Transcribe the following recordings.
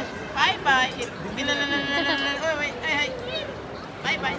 Bye bye bye bye.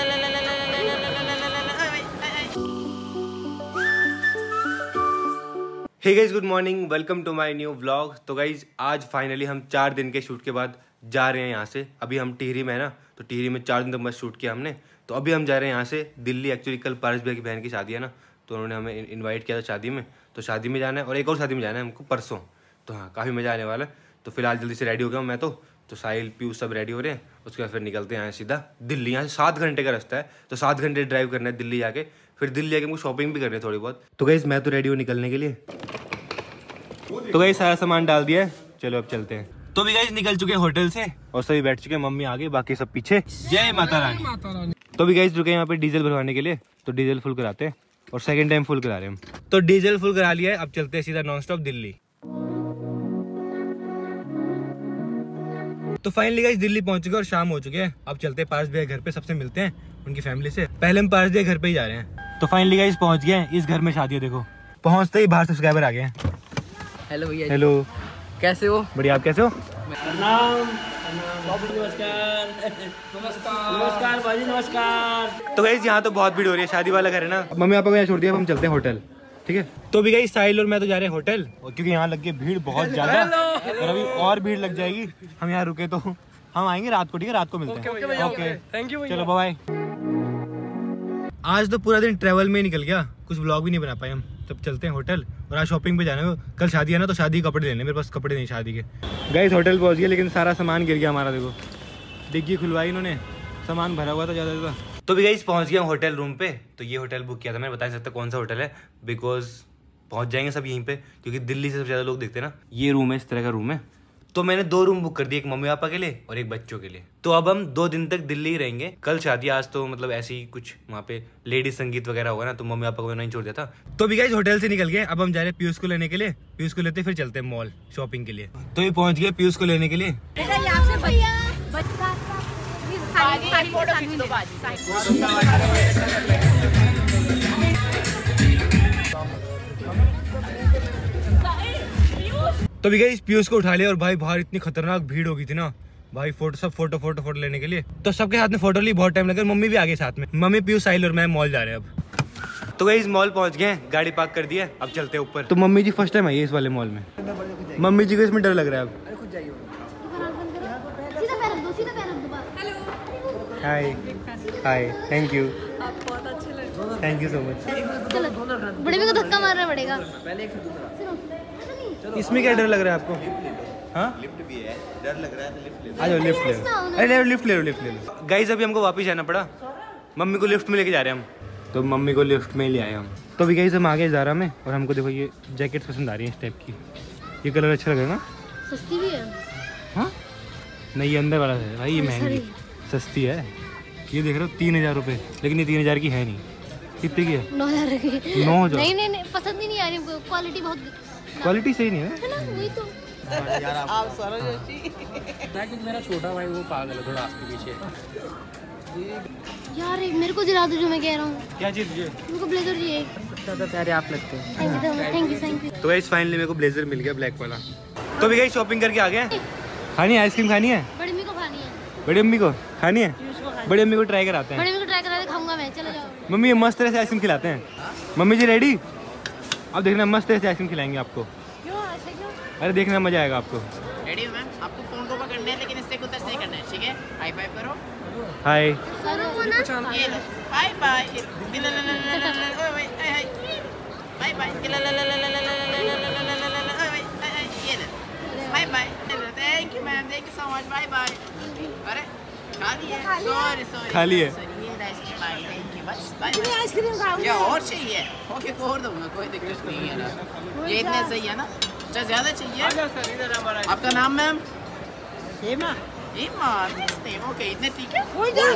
Hey guys, good morning, welcome to my new vlog. तो guys आज finally हम 4 दिन के शूट के बाद जा रहे हैं यहाँ से। अभी हम टिहरी में है ना, तो टिहरी में 4 दिन तक बस शूट किया हमने। तो अभी हम जा रहे हैं यहाँ से दिल्ली। एक्चुअली कल पारस भैया की बहन की शादी है ना, तो उन्होंने हमें इन्वाइट किया था शादी में। तो शादी में जाना है और एक और शादी में जाना है हमको परसों। तो हाँ, काफ़ी मज़ा आने वाला है। तो फिलहाल जल्दी से रेडी हो गया हूँ मैं तो साहिल पीयूष सब रेडी हो रहे हैं। उसके बाद फिर निकलते हैं यहाँ सीधा दिल्ली। यहाँ से 7 घंटे का रास्ता है, तो 7 घंटे ड्राइव करना है दिल्ली जाके। फिर दिल्ली जाके हमको शॉपिंग भी करनी है थोड़ी बहुत। तो गाइस मैं तो रेडी हूँ निकलने के लिए। तो गाइस सारा सामान डाल दिया है, चलो अब चलते हैं। तो भी गाइस निकल चुके हैं होटल से और सभी बैठ चुके हैं। मम्मी आगे, बाकी सब पीछे। जय माता रानी। तो भी गाइस रुके हैं यहाँ पे डीजल भरवाने के लिए, तो डीजल फुल कराते हैं और सेकंड टाइम फुल करा रहे हैं हम। तो डीजल फुल करा लिया है, अब चलते हैं सीधा नॉन स्टॉप दिल्ली। तो फाइनली गाइस दिल्ली पहुंच चुके और शाम हो चुके हैं। अब चलते हैं पारस भैया घर पे, सबसे मिलते हैं उनकी फैमिली से। पहले हम पारस भैया घर पे ही जा रहे हैं। तो फाइनली गाइस पहुंच गए हैं। इस घर में शादी है, देखो पहुंचते ही बाहर सब्सक्राइबर आ गए हैं। हेलो भैया। हेलो, कैसे हो? बढ़िया, आप कैसे हो? नमस्कार भाजी, नमस्कार। तो गाइस यहाँ तो बहुत भीड़ हो रही है, शादी वाला घर है ना। मम्मी पापा को यहाँ छोड़ दिया, अब हम चलते हैं होटल, ठीक है। तो भी गाइस साहिल और मैं तो जा रहे हैं होटल, क्योंकि यहाँ लग गई भीड़ बहुत ज्यादा और अभी और भीड़ लग जाएगी। हम यहाँ रुके तो हम आएंगे रात को, ठीक है, रात को मिलते हैं। Okay, thank you. चलो बाय। आज तो पूरा दिन ट्रैवल में ही निकल गया, कुछ व्लॉग भी नहीं बना पाए हम। तब चलते हैं होटल और आज शॉपिंग पे जाना है। कल शादी है ना, तो शादी के कपड़े लेने, मेरे पास कपड़े नहीं शादी के। गाइस होटल पहुंच गया, लेकिन सारा सामान गिर गया हमारा। देखो डिग्गी खुलवाई इन्होंने, सामान भरा हुआ था ज़्यादा। तो भी गाइस पहुंच गया होटल रूम पे। तो ये होटल बुक किया था, मैं बता नहीं सकता कौन सा होटल है, बिकॉज पहुंच जाएंगे सब यहीं पे, क्योंकि दिल्ली से सबसे ज़्यादा लोग देखते हैं ना। ये रूम है, इस तरह का रूम है। तो मैंने 2 रूम बुक कर दिए, एक मम्मी पापा के लिए और एक बच्चों के लिए। तो अब हम 2 दिन तक दिल्ली ही रहेंगे। कल शादी, आज तो मतलब ऐसे ही कुछ वहाँ पे लेडीज संगीत वगैरह होगा ना, तो मम्मी पापा को नहीं छोड़ दिया था। तो भी गाइस होटल से निकल गए, अब हम जा रहे हैं पीयूष को लेने के लिए। पीयूष को लेते फिर चलते हैं मॉल शॉपिंग के लिए। तो ये पहुँच गए पीयूष को लेने के लिए। तो भी गाइस पीयूष को उठा लिया और भाई बाहर इतनी खतरनाक भीड़ हो गई थी ना भाई, फोटो लेने के लिए। तो सबके हाथ में फोटो ली, बहुत टाइम लगा। मम्मी भी आ गई साथ में। मम्मी, पीयूष, साहिल और मैं मॉल जा रहे हैं अब। तो गाइस मॉल पहुंच गए, गाड़ी पार्क कर दी है, अब चलते हैं ऊपर। तो मम्मी जी फर्स्ट टाइम आई है इस वाले मॉल में। मम्मी जी को इसमें डर लग रहा है अब। Hi hi, thank you, thank you so much. बड़े में को धक्का मारना पड़ेगा। इसमें क्या डर लग रहा है आपको? हाँ, लिफ्ट भी है, डर लग रहा है तो लिफ्ट ले लो। आ जाओ, लिफ्ट ले लो। अरे लिफ्ट ले लो। गाइस अभी हमको वापस जाना पड़ा, मम्मी को लिफ्ट में लेके जा रहे हैं हम। तो मम्मी को लिफ्ट में ही ले आए हम। तो अभी गाइस हम आ गए ज़ारा में और हमको देखो ये जैकेट पसंद आ रही है इस टाइप की। ये कलर अच्छा लगेगा, सस्ती भी है। हाँ नहीं, ये अंदर वाला है भाई, ये महंगी, सस्ती है। ये देख रहे हो 3000 रुपये, लेकिन ये 3000 की है नहीं। कितने की है? 9000 की। 9000? नहीं पसंद ही नहीं आ रही हमको, क्वालिटी बहुत, क्वालिटी सही नहीं है है ना, वही तो। मेरा छोटा भाई वो पागल है थोड़ा आपके पीछे। यार मेरे को दिला दो जो मैं कह रहा हूँ। क्या चीज़? मेरे को ब्लेजर चाहिए। ज़्यादा प्यारे आप लगते हैं। Thank you. तो गाइस फाइनली मेरे को ब्लेजर मिल गया, ब्लैक वाला। तो भी गाइस शॉपिंग करके आ गए। खानी है आइसक्रीम? खानी है? बड़ी अम्मी को खानी है। बड़ी अम्मी को खानी है? बड़ी अम्मी को ट्राई कराते हैं। बड़ी अम्मी को ट्राई करा खाऊंगा मैं, चलो जाओ। मम्मी ये मस्त तरह से आइसक्रीम खिलाते हैं। Mummy ji ready? अब देखना मस्त तरह से आइसक्रीम खिलाएंगे आपको। क्यों ऐसे क्यों? अरे देखना मजा आएगा आपको। रेडी हो मैम? आपको फोन को पकड़ना है, लेकिन इससे कुछ नहीं करना है, ठीक है? हाई फाइव करो। हाय ये लो, बाय बाय। Bye bye. ये लो, bye bye. Thank you ma'am, thank you so much, bye bye. अरे खाली है, सॉरी खाली है। ये आइसक्रीम बाय, थैंक यू, बस बाय। आइसक्रीम खाऊंगा, क्या और चाहिए? ओके, और दूंगा, कोई दिक्कत नहीं है ना। ये इतने सही है ना? अच्छा ज़्यादा चाहिए? आपका नाम मैम? हेमा। हेमा, ओके, इतने ठीक है।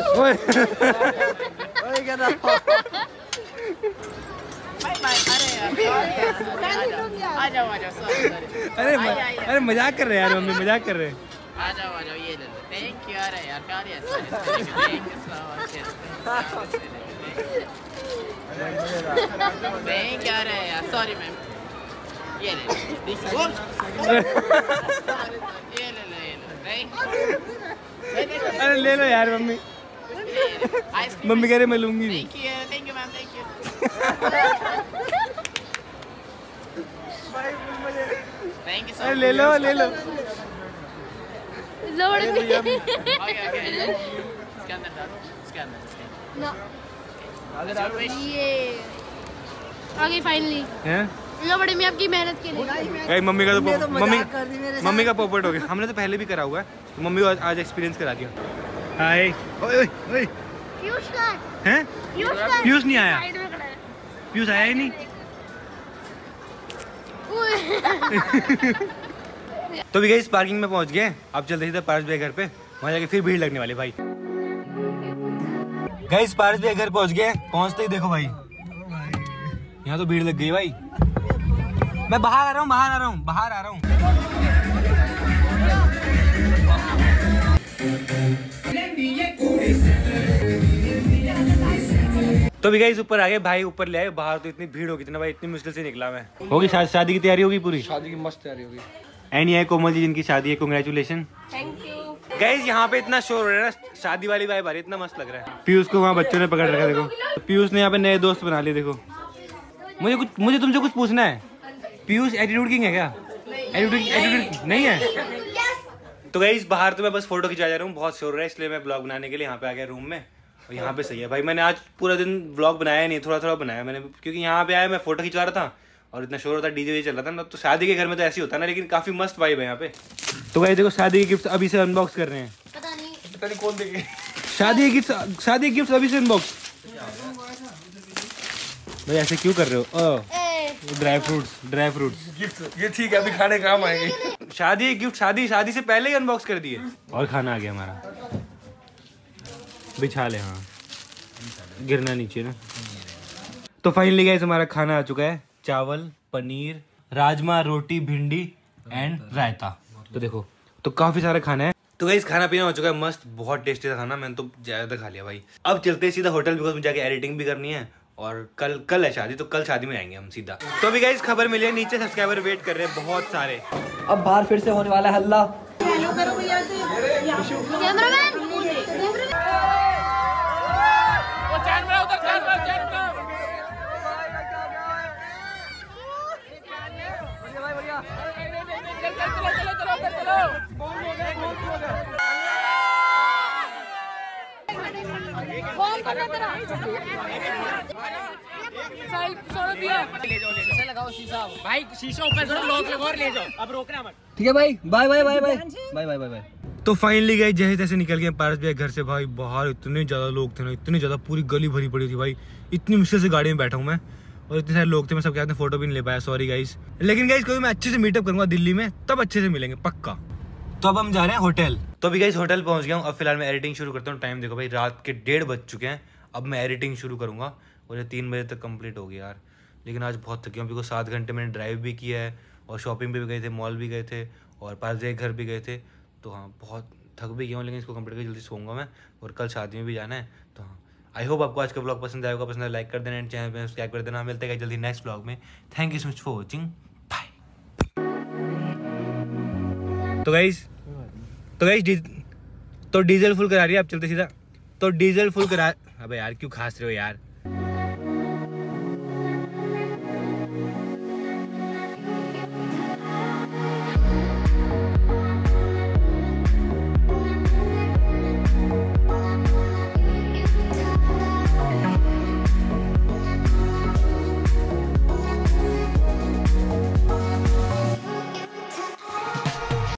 Bye bye. अरे आ जाओ सॉरी। अरे मजाक कर रहे हैं यार, मम्मी मजाक कर रहे हैं। आ जाओ ये ले लो, थैंक यू। अरे यार thank you so much. Thank you. अरे यार सॉरी मैम, ये ले लो। ये ले लो, अरे ले लो यार मम्मी। मम्मी कह रही मैं लूंगी। Thank you ma'am, thank you. Thank you so much. ले लो ले लो। लोड ओके इसके अंदर डालो, इसके अंदर ना आगे डालो। ये आगे फाइनली हैं लो बड़े मैं आपकी मेहनत के लिए। गाइस मम्मी का तो मम्मी का पोपट हो गया। हमने तो पहले भी करा हुआ है, तो मम्मी को आज एक्सपीरियंस करा दिया। हाय ओए ओए ओए पीयूष का हैं? पीयूष नहीं आया, साइड में खड़ा है। पीयूष आया ही नहीं। तो भी गाइस पार्किंग में पहुंच गए। अब चलते सीधे पारस भैया घर पे, वहाँ जाके फिर भीड़ लगने वाली भाई। गाइस पारस भैया घर पहुंच गए। पहुंचते ही देखो भाई यहाँ तो भीड़ लग गई भाई। मैं बाहर आ रहा हूँ, बाहर आ रहा हूँ, बाहर आ रहा हूँ। तो भी गाइस ऊपर आ गए भाई, ऊपर ले आए। बाहर तो इतनी भीड़ होगी ना भाई, इतनी मुश्किल से निकला मैं। होगी शादी की तैयारी होगी पूरी? शादी की मस्त तैयारी होगी। एंड ये कोमल जी जिनकी शादी है, कांग्रेचुलेशन। Thank you. गाइस यहाँ पे इतना शोर हो रहा है ना, शादी वाली वाइब आ रही है, इतना मस्त लग रहा है। पीयूष को वहाँ बच्चों ने पकड़ रखा देखो। पीयूष ने यहाँ पे नए दोस्त बना लिए देखो। मुझे तुमसे कुछ पूछना है। पीयूष एटीट्यूड किंग है क्या? एटीट्यूड नहीं है? तो गाइस बाहर तो मैं बस फोटो खिंचा जा रहा हूँ, बहुत शोर हो रहा है, इसलिए मैं ब्लॉग बनाने के लिए यहाँ पे आ गया रूम में। और यहाँ पे सही है भाई, मैंने आज पूरा दिन ब्लॉग बनाया नहीं, थोड़ा थोड़ा बनाया मैंने, क्योंकि यहाँ पे आया मैं फोटो खिंचवा रहा था और इतना शोर होता, डीजे चल रहा था ना। तो शादी के घर में तो ऐसे ही होता है ना, लेकिन काफी मस्त वाइब है यहाँ पे। तो गाइस देखो शादी के गिफ्ट अभी से अनबॉक्स कर रहे हैं। पता नहीं कौन देखे। शादी के गिफ्ट अभी से अनबॉक्स। भाई ऐसे क्यों कर रहे हो? ड्राई फ्रूट्स गिफ्ट ये ठीक है, अभी खाने काम आएंगे। शादी गिफ्ट शादी से पहले ही अनबॉक्स कर दिए। और खाना आ गया हमारा, बिछा ले। हाँ गिरना नीचे ना। तो फाइनली गाइस हमारा खाना आ चुका है, चावल, पनीर, राजमा, रोटी, भिंडी एंड रायता। तो देखो तो काफी सारा खाना है। तो गाइस खाना पीना हो चुका है मस्त, बहुत टेस्टी था खाना, मैंने तो ज्यादा खा लिया भाई। अब चलते हैं सीधा होटल, बिकॉज मुझे जाके एडिटिंग भी करनी है और कल है शादी, तो कल शादी में आएंगे हम सीधा। तो अभी गाइस खबर मिली है, नीचे सब्सक्राइबर वेट कर रहे हैं बहुत सारे। अब बाहर फिर से होने वाला है हल्ला। कैमरामैन भाई शीशा ऊपर लॉक लगाओ और ले जाओ, अब रोकना मत। ठीक है भाई, bye bye bye bye bye bye bye. तो फाइनली गए जैसे तैसे निकल गए पारस भैया घर से भाई। बाहर इतने ज्यादा लोग थे ना, इतने ज्यादा, पूरी गली भरी पड़ी थी भाई। इतनी मुश्किल से गाड़ी में बैठा हूँ मैं और इतने सारे लोग थे, मैं सबके हाथ में फोटो भी नहीं ले पाया, सॉरी गाइस। लेकिन गाइस कोई मैं अच्छे से मीटअप करूंगा दिल्ली में, तब अच्छे से मिलेंगे पक्का। तो अब हम जा रहे हैं होटल। तो अभी गाइस होटल पहुंच गया हूँ। अब फिलहाल मैं एडिटिंग शुरू करता हूँ। टाइम देखो भाई, रात के 1:30 बज चुके हैं। अब मैं एडिटिंग शुरू करूंगा और ये 3 बजे तक कंप्लीट होगी यार। लेकिन आज बहुत थकी हूँ, बिकॉज 7 घंटे मैंने ड्राइव भी किया है और शॉपिंग पे भी गए थे, मॉल भी गए थे और पास एक घर भी गए थे। तो हाँ बहुत थक भी गया हूँ, लेकिन इसको कंप्लीट करके जल्दी सोऊंगा मैं और कल शादी में भी जाना है। तो हाँ आई होप आपको आज का ब्लॉग पसंद आएगा। पसंद लाइक कर देना एंड चैनल पे सब्सक्राइब कर देना। मिलते हैं जल्दी नेक्स्ट ब्लॉग में। Thank you so much for watching, bye. तो गाइस तो डीजल फुल करा रही है, आप चलते सीधा। तो डीजल फुल करा, अबे यार क्यों खास रहे हो यार।